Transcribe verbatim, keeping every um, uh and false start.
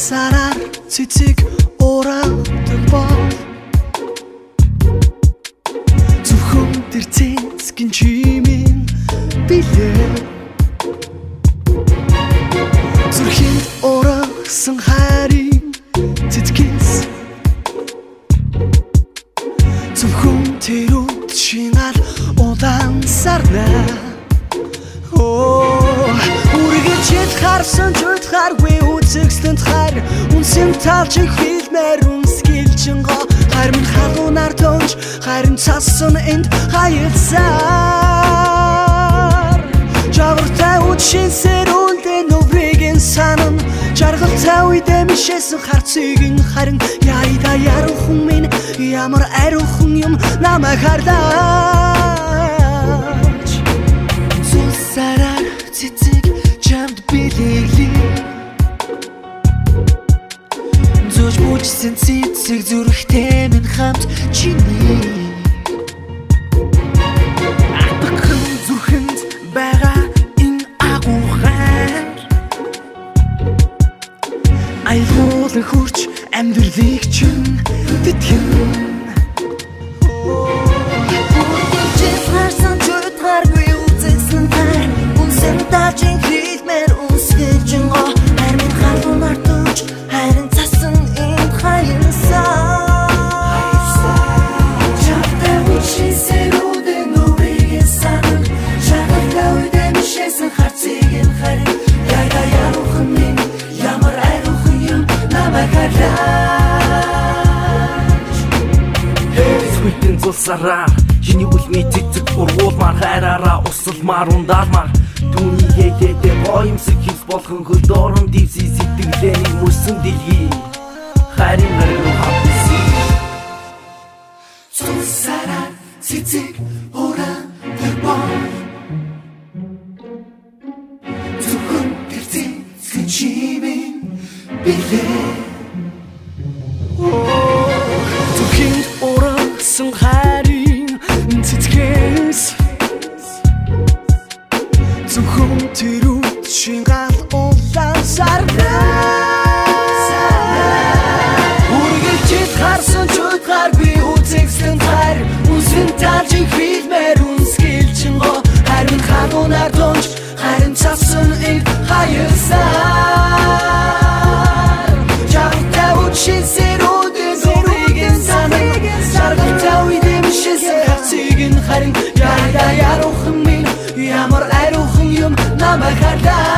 Сараар цэцэг ураадаг бол зөвхөн тэр цэцгийн чимийн билээ зүрхэнд урагсан хайрын цэцгээс зөвхөн тэр үд шингал удаан сарнаа үргэлж харсан чөлхаргүй үзэгсэлд хайр үнсэн талчин хэлмээр үнсгэлчин го хайр минь халуунаар тонж хайрын цасан энд хаялсаар жавартай үдшин сэрүүлдэ нүврийн санан жаргалтай үедээ мишээсэн харцыг харин яйда яруухан минь ямар ариухан юм намайг харлаач зүсараар цэцэг чамд билэгли зөөж мужсэн цэцэг зүрхтэй минь хамт чиний ахбахан зүрхэнд байгаа энэ агуу хайр айлгуулан хурч амьдралыг чинь тэтгэн Дажин хэлмээр үнсгэлжин го хайр минь халуунаар тонж хайрын цасан энд хаялсаа чамтай үдшин сэрүүдэ нүрийн санан жаргалтай үедээ мишээсэн харцыг харин яйда яруухан минь ямар ариухан юм намайг харлаач Эсвэтэн зулсараа чиний үлмий цэцэг ургуулмаар хайраараа усалмаар ундаалмаар Түүний ээдээ гоёмсог хивс болгон хөл доорон дивси сэтгэлээний мөсөн дэлхий хайрын гариг хавси Зүсараар цэцэг ураадаг бол зөвхөн тэр цэцгийн чимийн билээ Зүрхэнд урагсан хайрын цэцгээс зөвхөн тэр үд шингал улаан сарнаа үргэлж харсан чөлхаргүй үзэгсэлд хайр үнсэн талжин хэлмээр үнсгэлжин го хайр минь халуунаар тонж хайрын цасан энд хаялсаар жавартай үдшин сэрүүдэн зүрхийг санан жаргалтай үедээ мишээсэн харцыг харин яйда яруухан минь ямар ариухан юм намайг харлаа